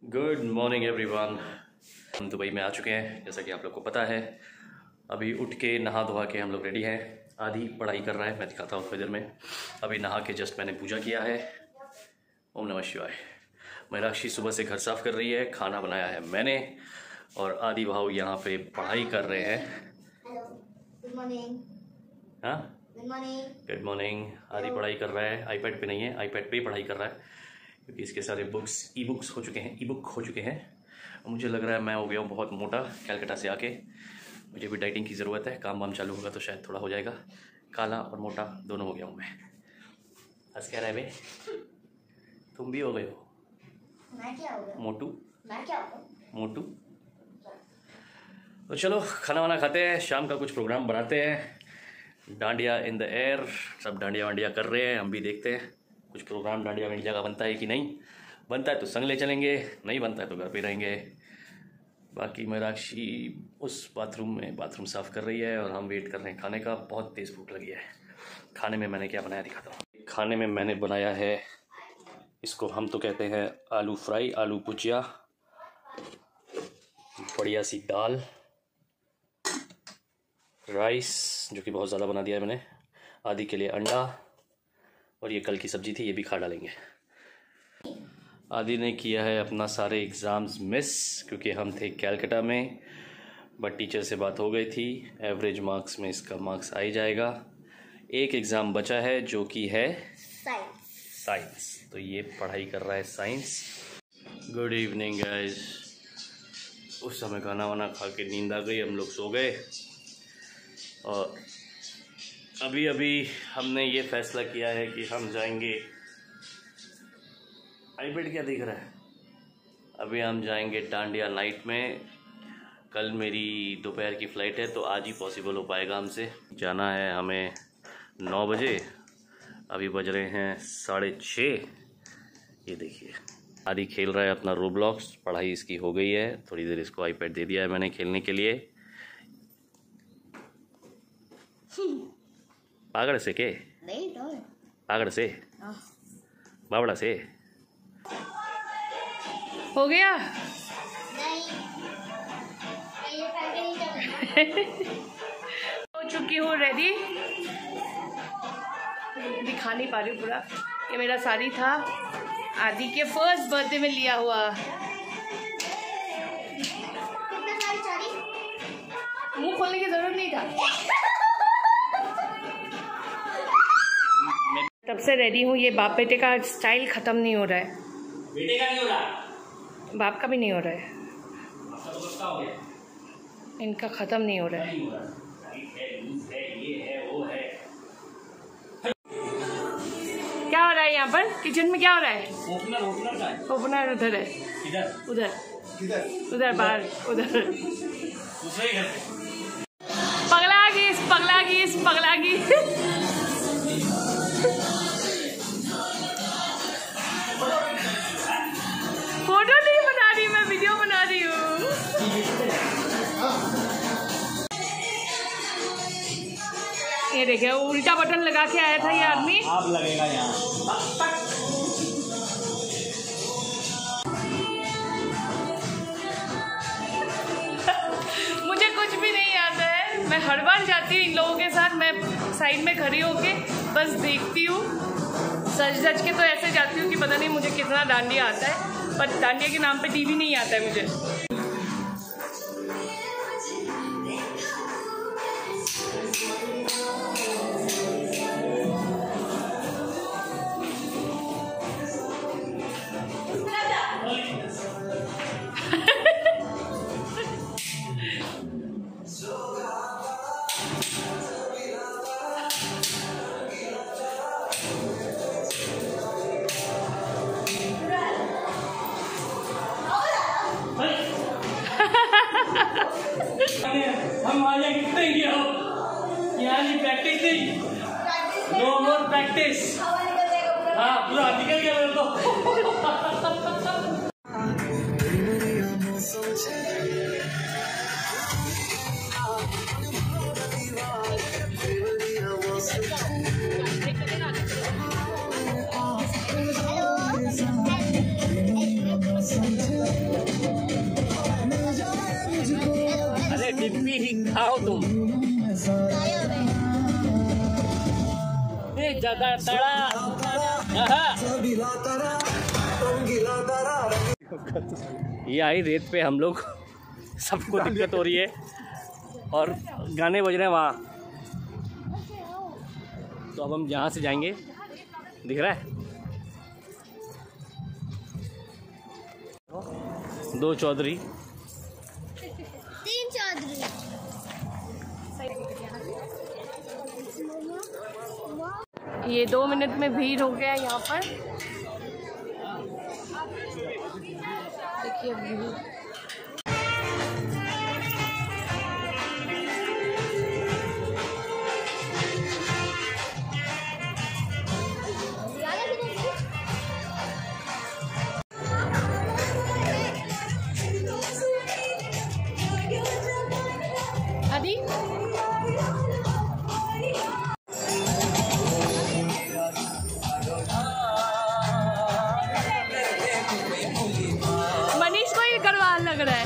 Good morning everyone. हम दुबई में आ चुके हैं जैसा कि आप लोग को पता है। अभी उठ के नहा धोवा के हम लोग रेडी हैं। आधी पढ़ाई कर रहा है, मैं दिखाता हूँ थोड़ी देर में। अभी नहा के जस्ट मैंने पूजा किया है। ओम नमः शिवाय। मीनाक्षी सुबह से घर साफ़ कर रही है, खाना बनाया है मैंने, और आदि भाव यहाँ पे पढ़ाई कर रहे हैं। Good morning. हाँ, गुड मॉर्निंग। Good morning. आदि पढ़ाई कर रहा है, आईपैड पे नहीं है, आईपैड पे ही पढ़ाई कर रहा है क्योंकि इसके सारे बुक्स ई बुक हो चुके हैं। मुझे लग रहा है मैं हो गया हूँ बहुत मोटा कैलकाटा से आके। मुझे भी डाइटिंग की ज़रूरत है। काम वाम चालू होगा तो शायद थोड़ा हो जाएगा। काला और मोटा दोनों हो गया हूँ मैं। हंस क्या रहा है बे? तुम भी हो गए हो? मैं क्या हो गया? मोटू। मैं क्या हो गया? मोटू। तो चलो खाना वाना खाते हैं, शाम का कुछ प्रोग्राम बनाते हैं। डांडिया इन द एयर, सब डांडिया वांडिया कर रहे हैं, हम भी देखते हैं कुछ प्रोग्राम डांडिया वांडिया का बनता है कि नहीं। बनता है तो संग ले चलेंगे, नहीं बनता है तो घर पे रहेंगे। बाकी मीनाक्षी उस बाथरूम साफ़ कर रही है और हम वेट कर रहे हैं खाने का। बहुत तेज़ भूख लगी है। खाने में मैंने क्या बनाया दिखाता हूँ। खाने में मैंने बनाया है, इसको हम तो कहते हैं आलू फ्राई, आलू भुजिया, बढ़िया सी दाल, राइस जो कि बहुत ज़्यादा बना दिया है मैंने, आदि के लिए अंडा, और ये कल की सब्ज़ी थी, ये भी खा डालेंगे। आदि ने किया है अपना सारे एग्ज़ाम्स मिस क्योंकि हम थे कैलकाटा में, बट टीचर से बात हो गई थी, एवरेज मार्क्स में इसका मार्क्स आ ही जाएगा। एक एग्ज़ाम बचा है जो कि है साइंस, तो ये पढ़ाई कर रहा है साइंस। Good evening guys. उस समय खाना वाना खा के नींद आ गई, हम लोग सो गए। और अभी हमने ये फैसला किया है कि हम जाएंगे। आईपैड क्या दिख रहा है? अभी हम जाएंगे डांडिया नाइट में। कल मेरी दोपहर की फ़्लाइट है तो आज ही पॉसिबल हो पाएगा हमसे। जाना है हमें 9 बजे, अभी बज रहे हैं 6:30। ये देखिए आदि खेल रहा है अपना रोब्लॉक्स। पढ़ाई इसकी हो गई है, थोड़ी देर इसको आईपैड दे दिया है मैंने खेलने के लिए। पागड़ से के? नहीं तो पागड़ से, बावड़ा से हो गया। नहीं, ये पैकेट नहीं करना। हो चुकी हूँ रेडी। दिखा नहीं पा रही हूँ पूरा। ये मेरा साड़ी था, आदि के फर्स्ट बर्थडे में लिया हुआ। कितना सारी साड़ी? मुंह खोलने की जरूरत नहीं था। तब से रेडी हूँ। ये बाप बेटे का स्टाइल खत्म नहीं हो रहा है। बेटे का नहीं हो रहा, बाप का भी नहीं हो रहा है, आपका तो पक्का हो गया। इनका खत्म नहीं हो रहा है। नहीं हो रहा, टाइट है, लूज है, ये है, वो है। क्या हो रहा है यहाँ पर? किचन में क्या हो रहा है? ओपनर का है। ओपनर उधर है, इधर उधर उधर बाहर, उधर दूसरे घर पे। पगला गई। फोटो नहीं बना रही, मैं वीडियो बना रही हूँ। ये देखिए उल्टा बटन लगा के आया था ये आदमी। आप लगेगा यहाँ। मुझे कुछ भी नहीं आता है। मैं हर बार जाती हूँ इन लोगों के साथ, मैं साइड में खड़ी होके बस देखती हूँ। सच के तो ऐसे जाती हूँ कि पता नहीं मुझे कितना डांडिया आता है, पर डांडिया के नाम पे टीवी नहीं आता है मुझे। हम आज कितने गया हो? यहाँ प्रैक्टिस नहीं, नो मोर प्रैक्टिस। हाँ पूरा निकल गया मेरे को। अरे डिब्बी ही खाओ तुम। जगह तड़ा ये आई रेत पे हम लोग, सबको दिक्कत हो रही है और गाने बज रहे हैं वहाँ। तो अब हम यहाँ से जाएंगे, दिख रहा है 2 चौधरी 3 चौधरी। ये 2 मिनट में भीड़ हो गया यहाँ पर। देखिए भीड़। अभी मनीष को ये गढ़वाल लग रहा है।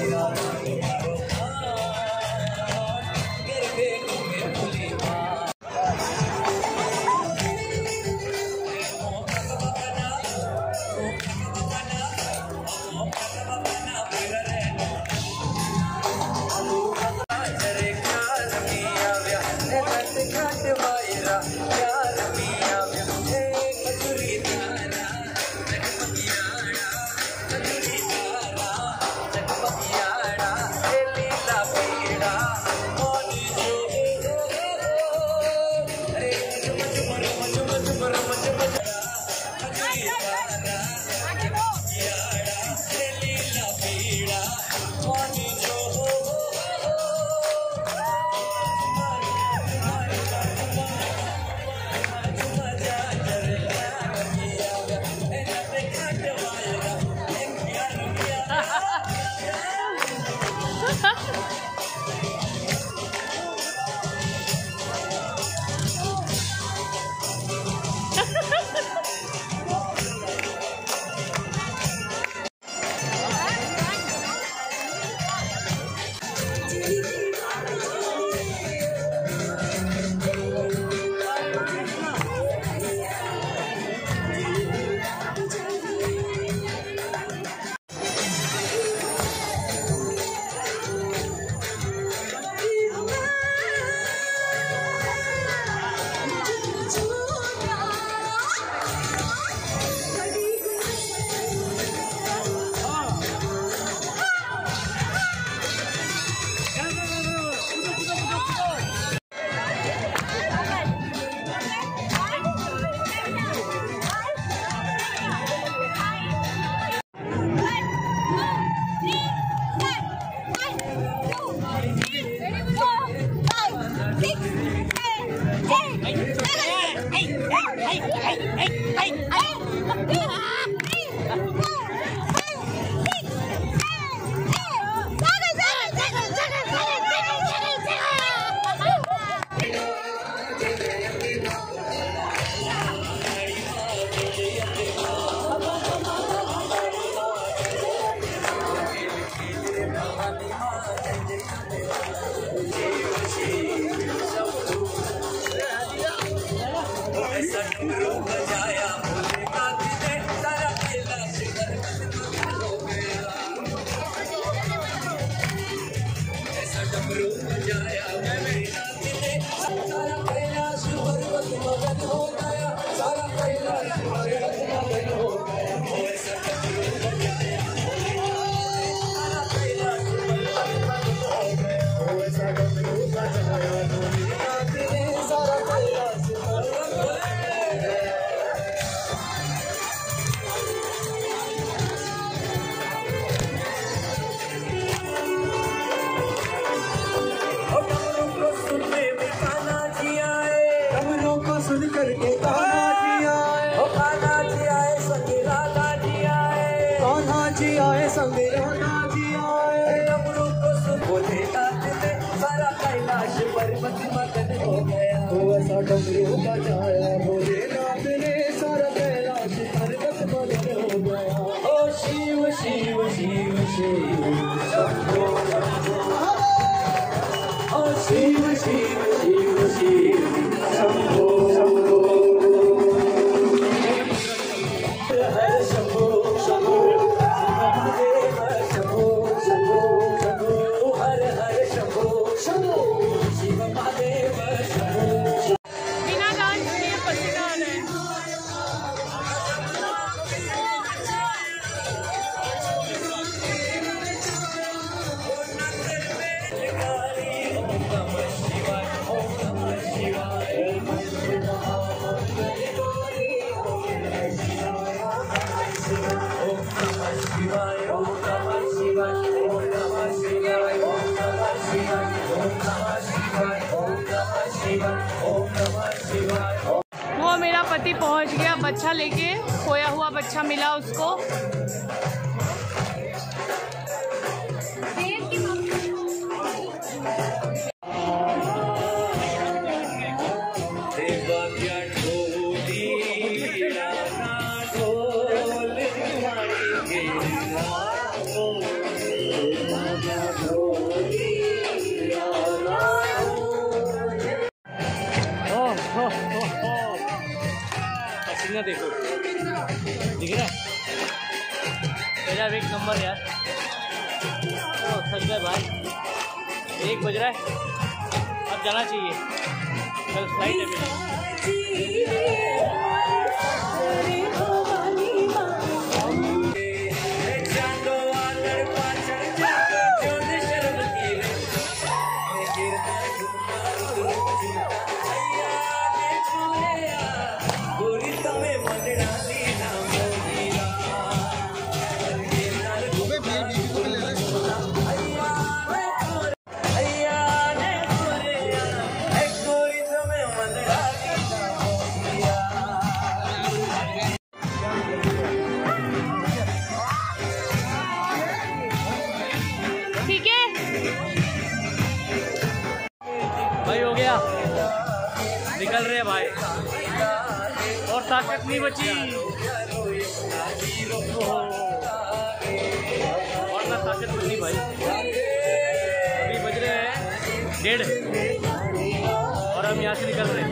डमरू बजाया भोलेनाथ ने सारा कैलाश पर्वत मगन हो गया। ओ शिव शिव शिव शंभो शिव शिव शिव शिव शंभो शंभो हर शंभो शंभो महादेव शंभो शंभो शंभो हर हर शंभो शंभो शिव महादेव शंभो बिना डांस किए पसीना आ रहा है। वो मेरा पति पहुंच गया बच्चा लेके, खोया हुआ बच्चा मिला उसको। पसीना देखो, दिख रहा है एक नंबर यार। थक गए भाई, 1 बज रहा है, अब जाना चाहिए, कल फ्लाइट है मेरी। ठीक है भाई, हो गया, निकल रहे भाई, और ताकत नहीं बची, और ना ताकत बची भाई। अभी बज रहे हैं 1:30 और हम यहाँ से निकल रहे हैं।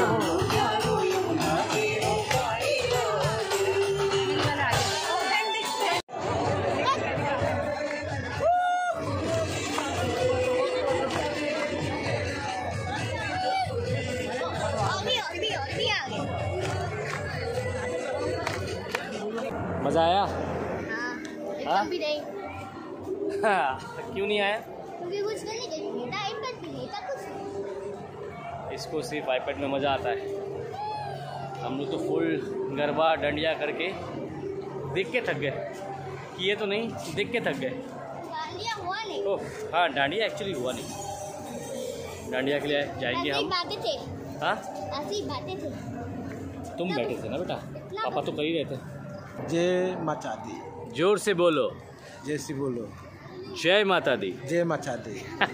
मज़ा आया? हाँ, भी नहीं, क्यों नहीं आया? क्योंकि कुछ नहीं था, iPad भी नहीं था कुछ। इसको सिर्फ iPad में मज़ा आता है। हम लोग तो फुल गरबा डंडिया करके देख के थक गए, किए तो नहीं, देख के थक गए। डांडिया हुआ नहीं। ओह हाँ, डांडिया एक्चुअली हुआ नहीं। डांडिया के लिए जाएंगे ऐसी हम। बातें थे, हाँ, ऐसी बातें थे। तुम बैठे थे ना बेटा, पापा तो कर ही रहे थे। जय माता दी, जोर से बोलो, जैसी बोलो, जय माता दी। जय माता दी।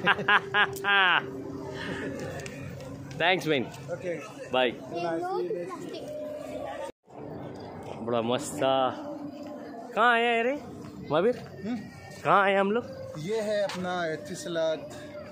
Thanks man, okay, bye. Plastic बड़ा मस्त था। कहाँ आए हैं रे महावीर, कहाँ आए हम लोग? ये है अपना Etisalat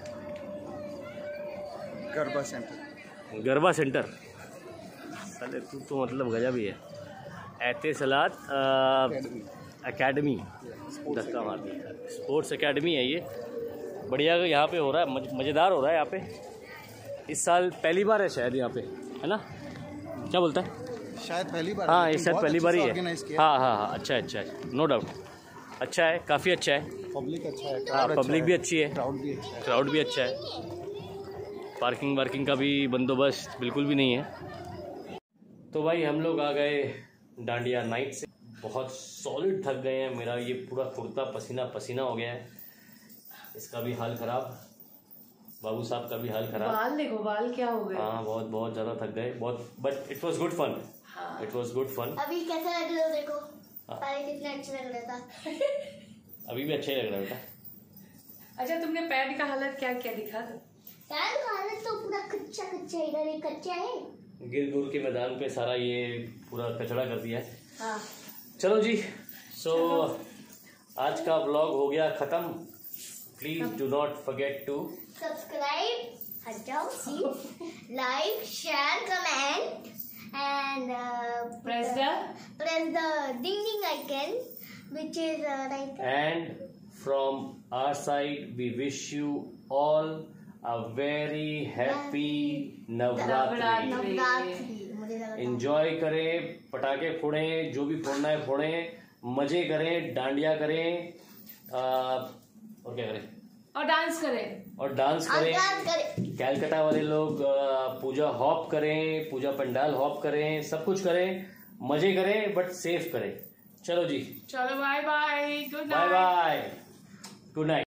garba centre. Garba centre. साले तू तो मतलब गजब ही है। एतिसलात एकेडमी, धक्का मार दिया। स्पोर्ट्स एकेडमी है ये, बढ़िया यहाँ पे हो रहा है, मज़ेदार हो रहा है यहाँ पे। इस साल पहली बार है शायद यहाँ पे, है ना? क्या बोलता है? शायद पहली बार। हाँ, ये शायद पहली बार ही है। ऑर्गेनाइज किया। हाँ हाँ हाँ, अच्छा है, अच्छा है, नो डाउट, अच्छा है, काफ़ी अच्छा है। पब्लिक अच्छा है, हाँ, पब्लिक भी अच्छी है, क्राउड भी अच्छा है। क्राउड भी अच्छा है। पार्किंग वार्किंग का भी बंदोबस्त बिल्कुल भी नहीं है। तो भाई हम लोग आ गए डांडिया नाइट से, बहुत सॉलिड थक गए हैं। मेरा ये पूरा कुर्ता पसीना पसीना हो गया है, इसका भी हाल ख़राब, बाबू साहब का भी हाल ख़राब। बाल देखो, बाल क्या हो गए। हाँ, बहुत बहुत ज़्यादा थक गए, बहुत, but it was good fun, it was good fun. अभी कैसा लग रहा है देखो, पहले कितना अच्छा लग रहा था। अभी भी अच्छा ही लग रहा है बेटा। अच्छा, तुमने पैड का हालत क्या क्या दिखा था? पैर का हालत तो पूरा कच्चा कच्चा, इधर एक कच्चा है। गिर गुर के मैदान पे सारा ये पूरा कचरा कर दिया है। हाँ, चलो जी, सो आज का व्लॉग हो गया खत्म. Please do not forget to Subscribe. हट जाओ. See. Like, share, comment, and Press the press the ding ding icon, which is right. and from our side we wish you all a very happy Navratri. Navratri. मुझे लगा था. Enjoy करें, पटाखे फोड़ें, जो भी फोड़ना है फोड़ें, मजे करें, डांडिया करें, और क्या करें, और डांस करें. और डांस डांस करें. करें. कैलकाटा वाले लोग पूजा हॉप करें, पूजा पंडाल हॉप करें, सब कुछ करें, मजे करें, बट सेफ करें. चलो जी, चलो bye bye. Good bye night. Bye, good night.